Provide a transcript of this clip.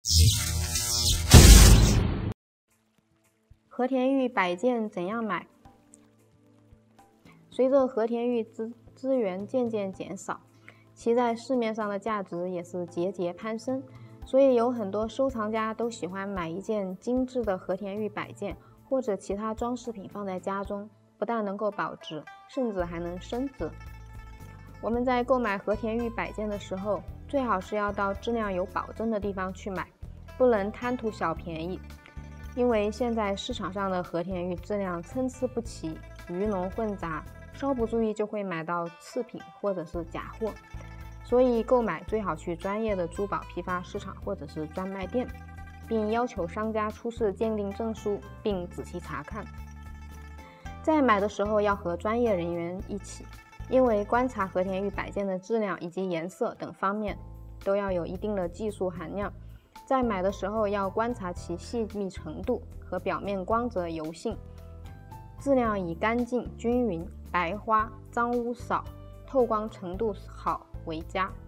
和田玉摆件怎样买？随着和田玉资源渐渐减少，其在市面上的价值也是节节攀升，所以有很多收藏家都喜欢买一件精致的和田玉摆件或者其他装饰品放在家中，不但能够保值，甚至还能升值。我们在购买和田玉摆件的时候，最好是要到质量有保证的地方去买，不能贪图小便宜。因为现在市场上的和田玉质量参差不齐，鱼龙混杂，稍不注意就会买到次品或者是假货。所以购买最好去专业的珠宝批发市场或者是专卖店，并要求商家出示鉴定证书，并仔细查看。在买的时候要和专业人员一起，因为观察和田玉摆件的质量以及颜色等方面都要有一定的技术含量。在买的时候要观察其细密程度和表面光泽油性，质量以干净均匀、白花、脏污少、透光程度好为佳。